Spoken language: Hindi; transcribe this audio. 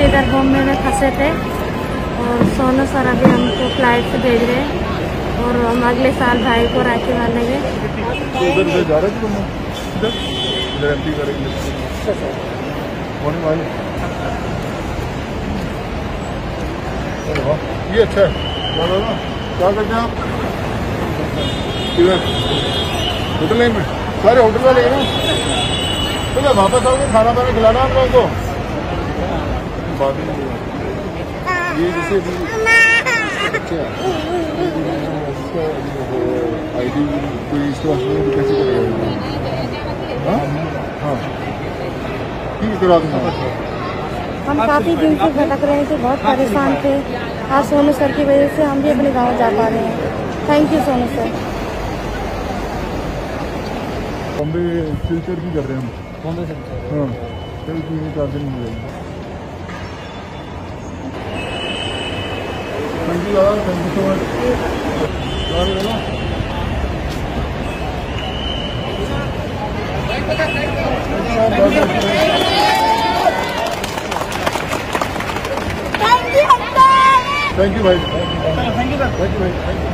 बच्चे इधर बॉम्बे में फंसे थे और सोनू सर अभी हमको फ्लाइट से भेज रहे हैं और हम अगले साल भाई को राखी बांधेंगे। उधर जा रहे थे तुम? इधर एमपी करेंगे। ये अच्छा है। क्या करते हैं आप? होटल लाइन में सारे होटल वाले हैं ना? तो वापस आओगे खाना पाना खिलाना आप लोगों को? बात ही नहीं। ये जैसे अच्छा ID कोई इसको कैसे करेगा? हाँ ठीक है, करा दूँगा। हम काफ़ी दिन से भटक रहे थे, बहुत परेशान थे। आज सोनू सर की वजह से हम भी अपने गाँव जा पा रहे हैं। Thank you Sonu sir. Bombay Silchar की कर रहे हैं हम। बॉम्बे सिलचर? हाँ, कल 3-4 दिन हो जाएंगे। थैंक यू दादा, thank you so much. Thank you भाई, थैंक यू भाई।